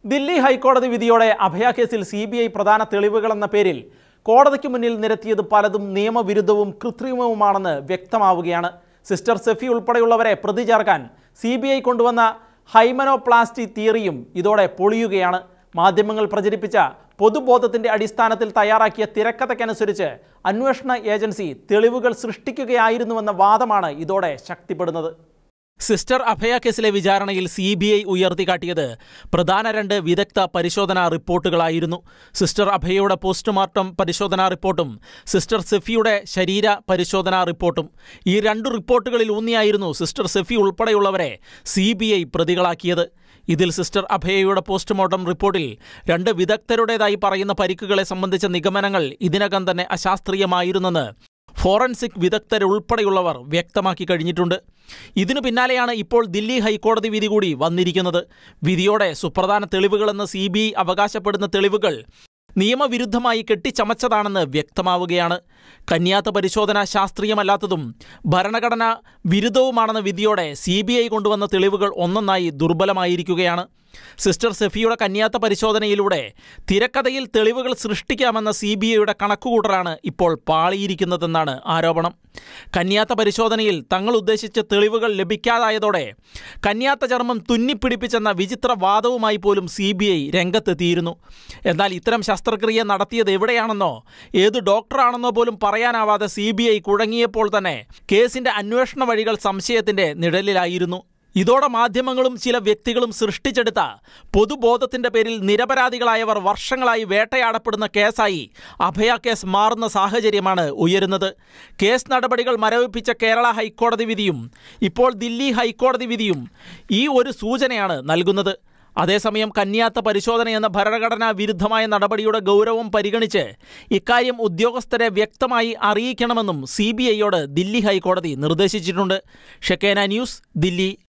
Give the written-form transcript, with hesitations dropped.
ദില്ലി ഹൈക്കോടതി വിധിയോടെ അഭയ കേസിൽ CBI പ്രധാന തെളിവുകളെന്ന പേരിൽ കോടതിക്ക് മുന്നിൽ നിരത്തിയത് പലതും നിയമവിരുദ്ധവും കൃത്രിമവുമാണെന്ന് വ്യക്തമാവുകയാണ്. സിസ്റ്റർ സെഫി ഉൾപ്പെടെയുള്ളവരെ പ്രതി ചേർക്കാൻ CBI കൊണ്ടുവന്ന ഹൈമനോപ്ലാസ്റ്റി തിയറിയും ഇതോടെ പൊളിയുകയാണ്. മാധ്യമങ്ങൾ പ്രചരിപ്പിച്ച പൊതുബോധത്തിന്റെ അടിസ്ഥാനത്തിൽ തയ്യാറാക്കിയ തിരക്കഥയ്ക്കനുസരിച്ച് അന്വേഷണ ഏജൻസി തെളിവുകൾ സൃഷ്ടിക്കുകയായിരുന്നുവെന്ന വാദമാണ് ഇതോടെ ശക്തിപ്പെടുന്നത്. സിസ്റ്റർ അഭയ കേസിലെ വിചാരണയിൽ CBI ഉയർത്തിക്കാട്ടിയത് പ്രധാന 2 വിദഗ്ധ പരിശോധനാ റിപ്പോർട്ടുകളായിരുന്നു. സിസ്റ്റർ അഭയയുടെ പോസ്റ്റ്മോർട്ടം പരിശോധനാ റിപ്പോർട്ടും സിസ്റ്റർ സെഫിയുടെ ശരീര പരിശോധനാ റിപ്പോർട്ടും. ഈ 2 റിപ്പോർട്ടുകളിൽ ഊന്നിയായിരുന്നു സിസ്റ്റർ സെഫി ഉൾപ്പെടെയുള്ളവരെ CBI പ്രതികളാക്കിയത്. ഇതിൽ സിസ്റ്റർ അഭയയുടെ പോസ്റ്റ്മോർട്ടം റിപ്പോർട്ടിൽ 2 വിദഗ്ധരുടേതായി പറയുന്ന പരിക്കുകളെ സംബന്ധിച്ച നിഗമനങ്ങൾ ഇതിനകം തന്നെ അശാസ്ത്രീയമായിരുന്നെന്ന് ഫോറൻസിക് വിദഗ്ധരുൾപ്പെടെയുള്ളവർ വ്യക്തമാക്കി കഴിഞ്ഞിട്ടുണ്ട്. ഇതിനു പിന്നാലെയാണ് ഇപ്പോൾ ദില്ലി ഹൈക്കോടതി വിധി കൂടി വന്നിരിക്കുന്നത്. വിധിയോടെ സുപ്രധാന തെളിവുകളെന്ന് CBI അവകാശപ്പെടുന്ന തെളിവുകൾ നിയമവിരുദ്ധമായി കെട്ടിച്ചമച്ചതാണെന്ന് വ്യക്തമാവുകയാണ്. കന്യാത്ത പരിശോധന ശാസ്ത്രീയമല്ലാത്തതും ഭരണഘടനാ വിരുദ്ധവുമാണെന്ന വിധിയോടെ CBI കൊണ്ടുവന്ന തെളിവുകൾ ഒന്നൊന്നായി ദുർബലമായിരിക്കുകയാണ്. സിസ്റ്റർ സെഫിയുടെ കന്യാത്ത പരിശോധനയിലൂടെ തിരക്കഥയിൽ തെളിവുകൾ സൃഷ്ടിക്കാമെന്ന CBIയുടെ കണക്കുകൂട്ടലാണ് ഇപ്പോൾ പാളിയിരിക്കുന്നതെന്നാണ് ആരോപണം. കന്യാത്ത പരിശോധനയിൽ തങ്ങൾ ഉദ്ദേശിച്ച തെളിവുകൾ ലഭിക്കാതായതോടെ കന്യാത്ത ചർമ്മം തുന്നിപ്പിടിപ്പിച്ചെന്ന വിചിത്ര വാദവുമായി പോലും CBI രംഗത്തെത്തിയിരുന്നു. എന്നാൽ ഇത്തരം ശസ്ത്രക്രിയ നടത്തിയത് എവിടെയാണെന്നോ ഏത് ഡോക്ടറാണെന്നോ പോലും പറയാനാവാതെ CBI കുഴങ്ങിയപ്പോൾ തന്നെ കേസിന്റെ അന്വേഷണ വഴികൾ സംശയത്തിന്റെ നിഴലിലായിരുന്നു. ഇതോടെ മാധ്യമങ്ങളും ചില വ്യക്തികളും സൃഷ്ടിച്ചെടുത്ത പൊതുബോധത്തിന്റെ പേരിൽ നിരപരാധികളായവർ വർഷങ്ങളായി വേട്ടയാടപ്പെടുന്ന കേസായി അഭയ കേസ് മാറുന്ന സാഹചര്യമാണ് ഉയരുന്നത്. കേസ് നടപടികൾ മരവിപ്പിച്ച കേരള ഹൈക്കോടതി വിധിയും ഇപ്പോൾ ദില്ലി ഹൈക്കോടതി വിധിയും ഈ ഒരു സൂചനയാണ് നൽകുന്നത്. അതേസമയം കന്യാത്ത പരിശോധന എന്ന ഭരണഘടനാ വിരുദ്ധമായ നടപടിയുടെ ഗൗരവം പരിഗണിച്ച് ഇക്കാര്യം ഉദ്യോഗസ്ഥരെ വ്യക്തമായി അറിയിക്കണമെന്നും CBIയോട് ദില്ലി ഹൈക്കോടതി നിർദ്ദേശിച്ചിട്ടുണ്ട്. Shekinah news, Delhi.